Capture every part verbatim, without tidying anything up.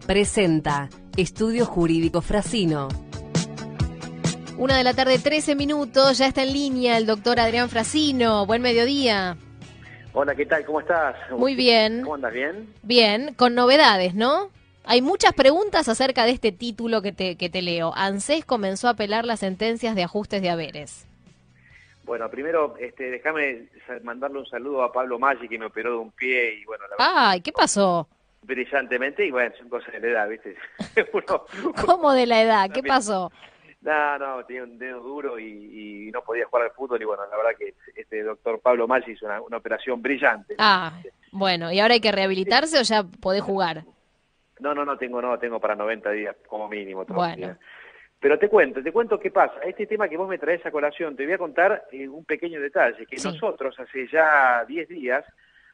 presenta Estudio Jurídico Frasino. Una de la tarde, trece minutos, ya está en línea el doctor Adrián Frasino. Buen mediodía. Hola, ¿qué tal? ¿Cómo estás? Muy bien. ¿Cómo andas? ¿Bien? Bien, con novedades, ¿no? Hay muchas preguntas acerca de este título que te, que te leo. ANSES comenzó a apelar las sentencias de ajustes de haberes. Bueno, primero, este, déjame mandarle un saludo a Pablo Maggi, que me operó de un pie y bueno, la verdad, Ay, ¿qué pasó? brillantemente, y bueno, son cosas de la edad, ¿viste? Uno, ¿Cómo de la edad? ¿Qué pasó? No, no, tenía un dedo duro y, y no podía jugar al fútbol y bueno, la verdad que este doctor Pablo Maggi hizo una, una operación brillante. Ah, bueno, ¿y ahora hay que rehabilitarse o ya podés jugar? No, no, no tengo, no, tengo para noventa días como mínimo todavía. Bueno. Pero te cuento, te cuento qué pasa. Este tema que vos me traes a colación, te voy a contar eh, un pequeño detalle, que Sí. nosotros hace ya diez días,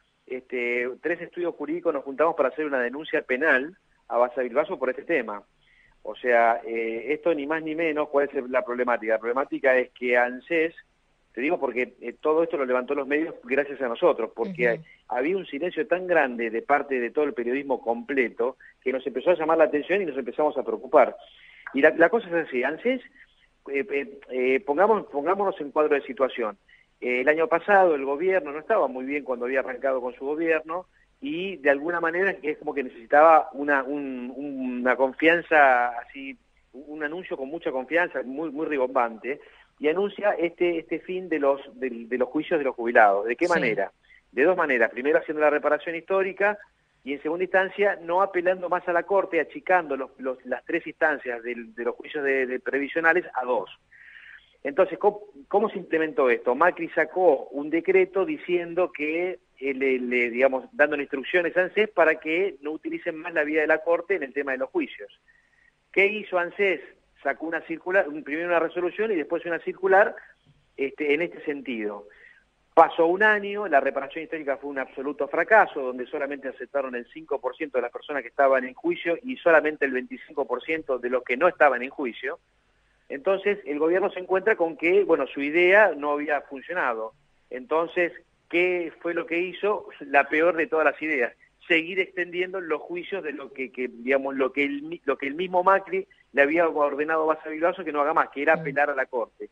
este, tres estudios jurídicos nos juntamos para hacer una denuncia penal a Basa Bilbaso por este tema. O sea, eh, esto ni más ni menos, ¿cuál es la problemática? La problemática es que ANSES, te digo porque eh, todo esto lo levantó los medios gracias a nosotros, porque Uh-huh. había un silencio tan grande de parte de todo el periodismo completo que nos empezó a llamar la atención y nos empezamos a preocupar. Y la, la cosa es así, ANSES, eh, eh, eh, pongamos, pongámonos en cuadro de situación. Eh, el año pasado el gobierno no estaba muy bien cuando había arrancado con su gobierno y de alguna manera es como que necesitaba una, un, una confianza así, un anuncio con mucha confianza, muy, muy ribombante, y anuncia este, este fin de los, de, de los juicios de los jubilados. ¿De qué Sí. manera? De dos maneras. Primero haciendo la reparación histórica y en segunda instancia no apelando más a la Corte, achicando los, los, las tres instancias de, de los juicios de, de previsionales a dos. Entonces, ¿cómo, ¿cómo se implementó esto? Macri sacó un decreto diciendo que, eh, le, le, digamos, dándole instrucciones a ANSES para que no utilicen más la vía de la Corte en el tema de los juicios. ¿Qué hizo ANSES? Sacó una circular, primero una resolución y después una circular este, en este sentido. Pasó un año, la reparación histórica fue un absoluto fracaso, donde solamente aceptaron el cinco por ciento de las personas que estaban en juicio y solamente el veinticinco por ciento de los que no estaban en juicio. Entonces, el gobierno se encuentra con que, bueno, su idea no había funcionado. Entonces, ¿qué fue lo que hizo? La peor de todas las ideas, seguir extendiendo los juicios de lo que, que digamos, lo que, el, lo que el mismo Macri le había ordenado a Basa Bilbaso que no haga más, que era apelar a la Corte.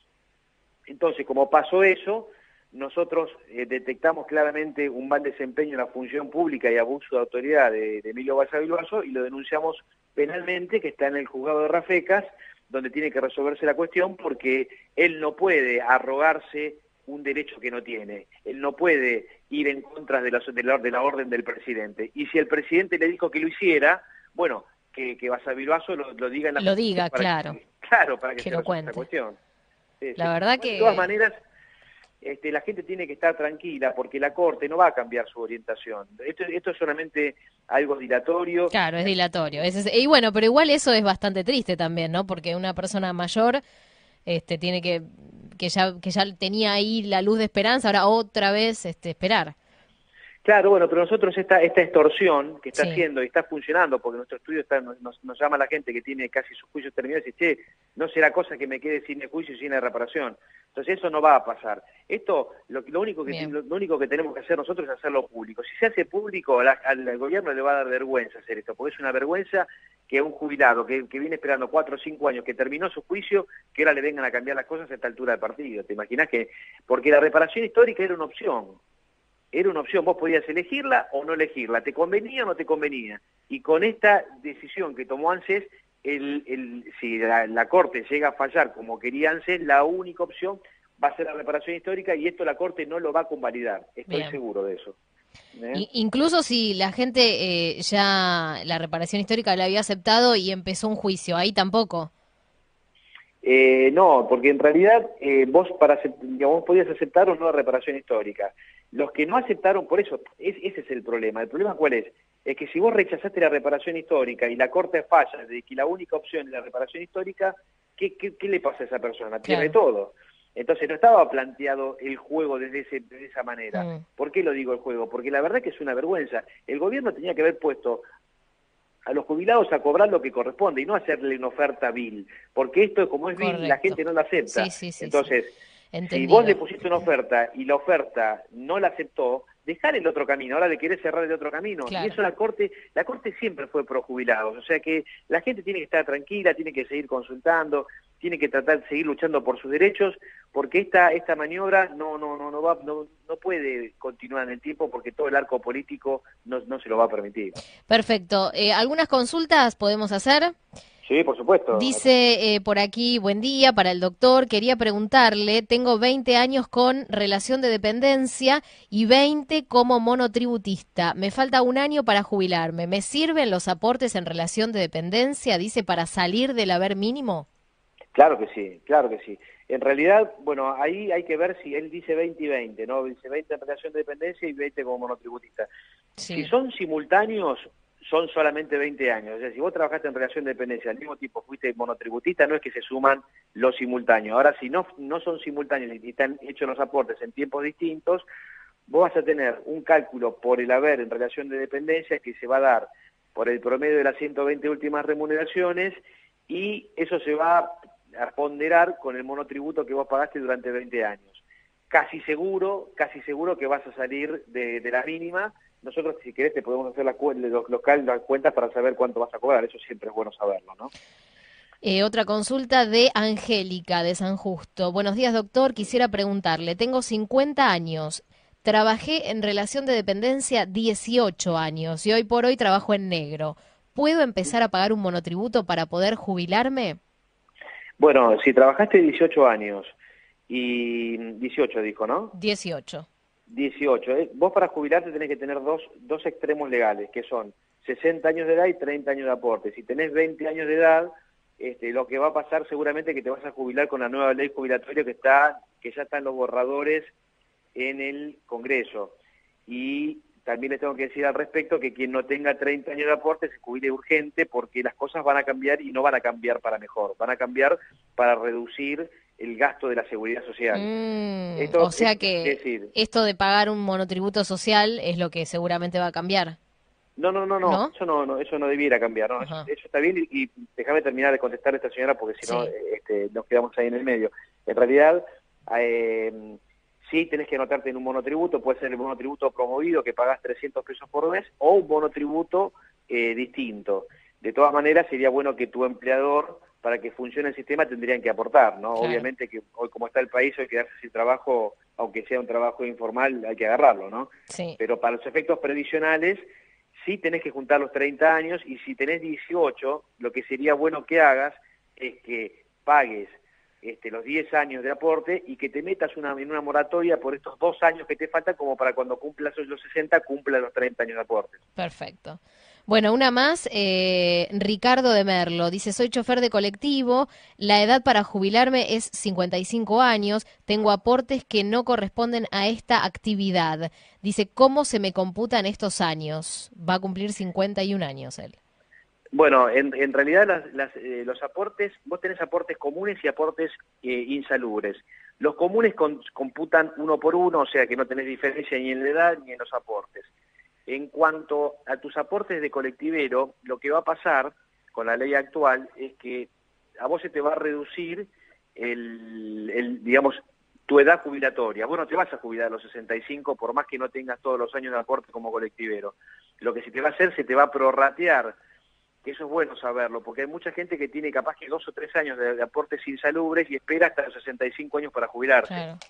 Entonces, como pasó eso, nosotros eh, detectamos claramente un mal desempeño en la función pública y abuso de autoridad de, de Emilio Basa Bilbaso y lo denunciamos penalmente, que está en el juzgado de Rafecas, donde tiene que resolverse la cuestión porque él no puede arrogarse un derecho que no tiene. Él no puede ir en contra de la, de la, de la orden del presidente. Y si el presidente le dijo que lo hiciera, bueno, que, que Basa Bilbaso lo, lo diga en la Lo diga, para claro. Que, claro, para que, Que se lo resuelva esta cuente. cuestión. Sí, La sí. verdad De que... todas maneras, este, la gente tiene que estar tranquila porque la Corte no va a cambiar su orientación. Esto, esto es solamente algo dilatorio. Claro, es dilatorio. Es, es- y bueno, pero igual eso es bastante triste también, ¿no? Porque una persona mayor este, tiene que, que ya, que ya tenía ahí la luz de esperanza, ahora otra vez este, esperar. Claro, bueno, pero nosotros esta, esta extorsión que está Sí. haciendo y está funcionando, porque nuestro estudio está, nos, nos llama la gente que tiene casi sus juicios terminados y dice, che, no será cosa que me quede sin el juicio y sin la reparación. Entonces eso no va a pasar. Esto, lo, lo, único que, Bien. lo, lo único que tenemos que hacer nosotros es hacerlo público. Si se hace público, la, al, al gobierno le va a dar vergüenza hacer esto, porque es una vergüenza que un jubilado que, que viene esperando cuatro o cinco años, que terminó su juicio, que ahora le vengan a cambiar las cosas a esta altura del partido. ¿Te imaginas que? Porque la reparación histórica era una opción. Era una opción, vos podías elegirla o no elegirla, te convenía o no te convenía. Y con esta decisión que tomó ANSES, el, el, si la, la Corte llega a fallar como quería ANSES, la única opción va a ser la reparación histórica y esto la Corte no lo va a convalidar, estoy Bien. seguro de eso. ¿Eh? I- incluso si la gente eh, ya la reparación histórica la había aceptado y empezó un juicio, ahí tampoco. Eh, no, porque en realidad eh, vos para digamos, vos podías aceptar o no la reparación histórica. Los que no aceptaron, por eso, es, ese es el problema. ¿El problema cuál es? Es que si vos rechazaste la reparación histórica y la Corte falla de que la única opción es la reparación histórica, ¿qué, qué, qué le pasa a esa persona? Pierde Claro. todo. Entonces no estaba planteado el juego desde, ese, desde esa manera. Mm. ¿Por qué lo digo el juego? Porque la verdad que es una vergüenza. El gobierno tenía que haber puesto a los jubilados a cobrar lo que corresponde y no hacerle una oferta vil, porque esto como es vil la Correcto. gente no la acepta. Sí, sí, sí, Entonces, sí. Si vos le pusiste una oferta y la oferta no la aceptó, dejar el otro camino, ahora le querés cerrar el otro camino. Claro. Y eso la Corte, la Corte siempre fue pro jubilados, o sea que la gente tiene que estar tranquila, tiene que seguir consultando, tiene que tratar de seguir luchando por sus derechos, porque esta esta maniobra no no no no va no, no puede continuar en el tiempo porque todo el arco político no, no se lo va a permitir. Perfecto. Eh, ¿algunas consultas podemos hacer? Sí, por supuesto. Dice eh, por aquí, buen día para el doctor. Quería preguntarle, tengo veinte años con relación de dependencia y veinte como monotributista. Me falta un año para jubilarme. ¿Me sirven los aportes en relación de dependencia? Dice, para salir del haber mínimo. Claro que sí, claro que sí. En realidad, bueno, ahí hay que ver si él dice veinte y veinte, ¿no? Dice veinte en relación de dependencia y veinte como monotributista. Sí. Si son simultáneos, son solamente veinte años. O sea, si vos trabajaste en relación de dependencia al mismo tiempo fuiste monotributista, no es que se suman los simultáneos. Ahora, si no, no son simultáneos y están hechos los aportes en tiempos distintos, vos vas a tener un cálculo por el haber en relación de dependencia que se va a dar por el promedio de las ciento veinte últimas remuneraciones y eso se va a ponderar con el monotributo que vos pagaste durante veinte años. Casi seguro, casi seguro que vas a salir de, de la mínima. Nosotros, si querés, te podemos hacer la, los, local, las cuentas para saber cuánto vas a cobrar. Eso siempre es bueno saberlo, ¿no? Eh, otra consulta de Angélica, de San Justo. Buenos días, doctor. Quisiera preguntarle, tengo cincuenta años, trabajé en relación de dependencia dieciocho años y hoy por hoy trabajo en negro. ¿Puedo empezar a pagar un monotributo para poder jubilarme? Bueno, si trabajaste dieciocho años y dieciocho dijo, ¿no? dieciocho. dieciocho. ¿eh? Vos para jubilarte tenés que tener dos, dos extremos legales, que son sesenta años de edad y treinta años de aporte. Si tenés veinte años de edad, este, lo que va a pasar seguramente es que te vas a jubilar con la nueva ley jubilatoria que está, que ya están los borradores en el Congreso. Y también les tengo que decir al respecto que quien no tenga treinta años de aporte se jubile urgente porque las cosas van a cambiar y no van a cambiar para mejor, van a cambiar para reducir el gasto de la seguridad social. Mm, esto, o sea es, que es decir, esto de pagar un monotributo social es lo que seguramente va a cambiar. No, no, no, no, ¿No? Eso no, no, eso no debiera cambiar, ¿no? Eso, eso está bien y, y déjame terminar de contestar a esta señora porque si no sí. este, nos quedamos ahí en el medio. En realidad, eh, sí tenés que anotarte en un monotributo, puede ser el monotributo promovido que pagás trescientos pesos por mes o un monotributo eh, distinto. De todas maneras, sería bueno que tu empleador, para que funcione el sistema, tendrían que aportar, ¿no? Claro. Obviamente que hoy como está el país, hoy quedarse sin trabajo, aunque sea un trabajo informal, hay que agarrarlo, ¿no? Sí. Pero para los efectos previsionales, sí tenés que juntar los treinta años y si tenés dieciocho, lo que sería bueno que hagas es que pagues este, los diez años de aporte y que te metas una, en una moratoria por estos dos años que te faltan como para cuando cumplas los sesenta, cumpla los treinta años de aporte. Perfecto. Bueno, una más, eh, Ricardo de Merlo, dice, soy chofer de colectivo, la edad para jubilarme es cincuenta y cinco años, tengo aportes que no corresponden a esta actividad. Dice, ¿cómo se me computan estos años? Va a cumplir cincuenta y un años él. Bueno, en, en realidad las, las, eh, los aportes, vos tenés aportes comunes y aportes eh, insalubres. Los comunes con, computan uno por uno, o sea que no tenés diferencia ni en la edad ni en los aportes. En cuanto a tus aportes de colectivero, lo que va a pasar con la ley actual es que a vos se te va a reducir el, el digamos, tu edad jubilatoria. Vos no te vas a jubilar a los sesenta y cinco por más que no tengas todos los años de aporte como colectivero. Lo que se te va a hacer, se te va a prorratear, que eso es bueno saberlo, porque hay mucha gente que tiene capaz que dos o tres años de, de aportes insalubres y espera hasta los sesenta y cinco años para jubilarse. Claro.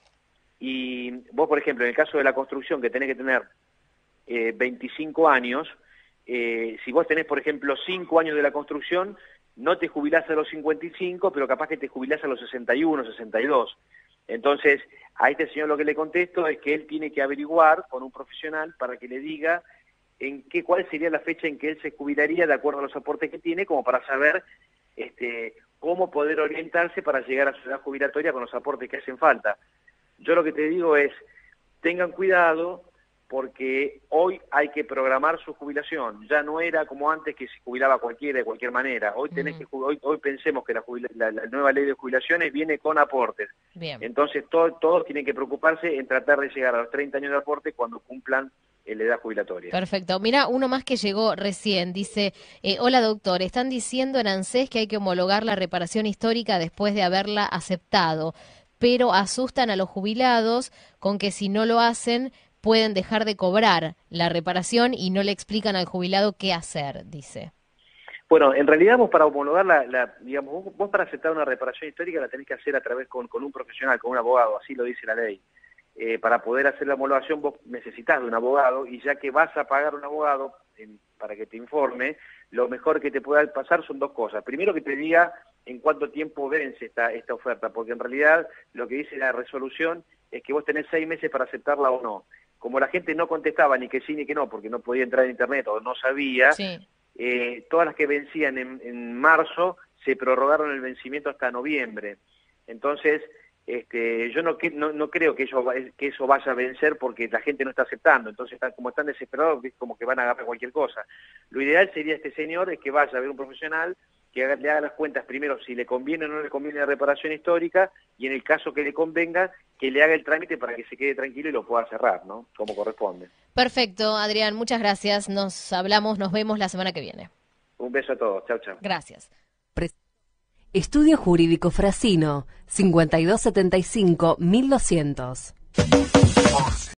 Y vos, por ejemplo, en el caso de la construcción, que tenés que tener Eh, veinticinco años, eh, si vos tenés, por ejemplo, cinco años de la construcción, no te jubilás a los cincuenta y cinco, pero capaz que te jubilás a los sesenta y uno, sesenta y dos. Entonces, a este señor lo que le contesto es que él tiene que averiguar con un profesional para que le diga en qué, cuál sería la fecha en que él se jubilaría de acuerdo a los aportes que tiene, como para saber este, cómo poder orientarse para llegar a su edad jubilatoria con los aportes que hacen falta. Yo lo que te digo es, tengan cuidado, porque hoy hay que programar su jubilación. Ya no era como antes que se jubilaba cualquiera de cualquier manera. Hoy tenés uh-huh. que hoy, hoy pensemos que la, la, la nueva ley de jubilaciones viene con aportes. Bien. Entonces todo, todos tienen que preocuparse en tratar de llegar a los treinta años de aporte cuando cumplan la edad jubilatoria. Perfecto. Mira, uno más que llegó recién. Dice, eh, hola doctor, están diciendo en ANSES que hay que homologar la reparación histórica después de haberla aceptado. pero asustan a los jubilados con que si no lo hacen pueden dejar de cobrar la reparación y no le explican al jubilado qué hacer, dice. Bueno, en realidad vos para homologar la, la digamos, vos, vos para aceptar una reparación histórica la tenés que hacer a través con, con un profesional, con un abogado, así lo dice la ley. Eh, para poder hacer la homologación vos necesitas de un abogado y ya que vas a pagar un abogado en, para que te informe, lo mejor que te pueda pasar son dos cosas. Primero que te diga en cuánto tiempo vence esta, esta oferta, porque en realidad lo que dice la resolución es que vos tenés seis meses para aceptarla o no. Como la gente no contestaba ni que sí ni que no, porque no podía entrar en internet o no sabía, sí. Eh, todas las que vencían en, en marzo se prorrogaron el vencimiento hasta noviembre. Entonces, este, yo no, no, no creo que eso, que eso vaya a vencer porque la gente no está aceptando. Entonces, están, como están desesperados, como que van a agarrar cualquier cosa. Lo ideal sería este señor es que vaya a ver un profesional, que haga, le haga las cuentas primero si le conviene o no le conviene la reparación histórica y en el caso que le convenga, que le haga el trámite para que se quede tranquilo y lo pueda cerrar, ¿no? Como corresponde. Perfecto, Adrián, muchas gracias. Nos hablamos, nos vemos la semana que viene. Un beso a todos. Chau, chau. Gracias. Estudio Jurídico Frasino, cincuenta y dos setenta y cinco mil doscientos.